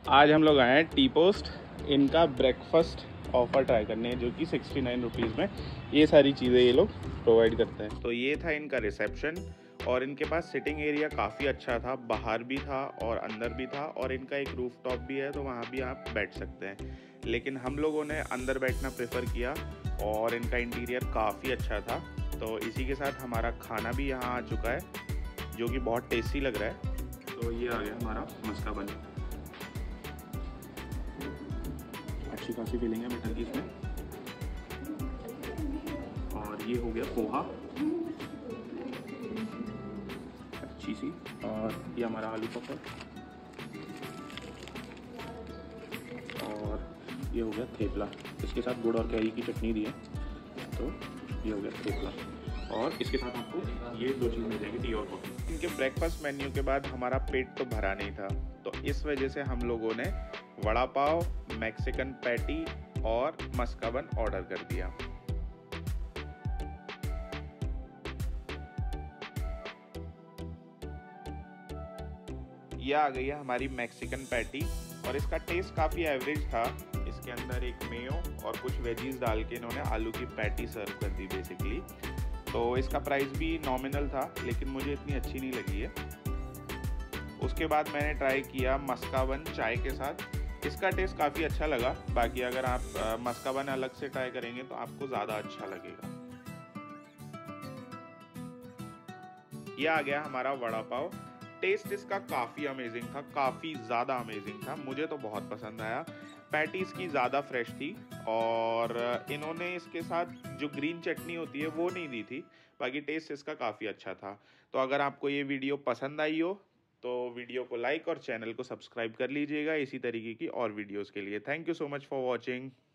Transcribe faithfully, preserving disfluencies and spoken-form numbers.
आज हम लोग आए हैं टी पोस्ट, इनका ब्रेकफास्ट ऑफ़र ट्राई करने हैं जो कि सिक्सटी नाइन रुपीज़ में ये सारी चीज़ें ये लोग प्रोवाइड करते हैं। तो ये था इनका रिसेप्शन और इनके पास सिटिंग एरिया काफ़ी अच्छा था, बाहर भी था और अंदर भी था, और इनका एक रूफ टॉप भी है तो वहाँ भी आप बैठ सकते हैं। लेकिन हम लोगों ने अंदर बैठना प्रेफर किया और इनका इंटीरियर काफ़ी अच्छा था। तो इसी के साथ हमारा खाना भी यहाँ आ चुका है जो कि बहुत टेस्टी लग रहा है। तो ये आ गया हमारा मस्का बन, अच्छी खासी फीलिंग है मटर की इसमें। और ये हो गया पोहा, अच्छी सी, और ये हमारा आलू पकड़, और ये हो गया थेपला। इसके साथ गुड़ और कैरी की चटनी दी है, तो ये हो गया थेपला। और इसके साथ आपको ये दो चीज़ मिल जाएगी, टी और कॉफ़ी। इनके ब्रेकफास्ट मेन्यू के बाद हमारा पेट तो भरा नहीं था, तो इस वजह से हम लोगों ने वड़ा पाव, मैक्सिकन पैटी और मस्का बन ऑर्डर कर दिया। यह आ गई है हमारी मैक्सिकन पैटी और इसका टेस्ट काफ़ी एवरेज था। इसके अंदर एक मेयो और कुछ वेजीज डाल के इन्होंने आलू की पैटी सर्व कर दी बेसिकली। तो इसका प्राइस भी नॉमिनल था, लेकिन मुझे इतनी अच्छी नहीं लगी है। उसके बाद मैंने ट्राई किया मस्का बन चाय के साथ। इसका टेस्ट काफ़ी अच्छा लगा। बाकी अगर आप मस्का बन अलग से ट्राई करेंगे तो आपको ज़्यादा अच्छा लगेगा। यह आ गया हमारा वड़ा पाव। टेस्ट इसका काफ़ी अमेजिंग था, काफ़ी ज़्यादा अमेजिंग था, मुझे तो बहुत पसंद आया। पैटीज़ की ज़्यादा फ्रेश थी और इन्होंने इसके साथ जो ग्रीन चटनी होती है वो नहीं दी थी। बाकी टेस्ट इसका काफ़ी अच्छा था। तो अगर आपको ये वीडियो पसंद आई हो तो वीडियो को लाइक और चैनल को सब्सक्राइब कर लीजिएगा इसी तरीके की और वीडियोज़ के लिए। Thank you so much for watching.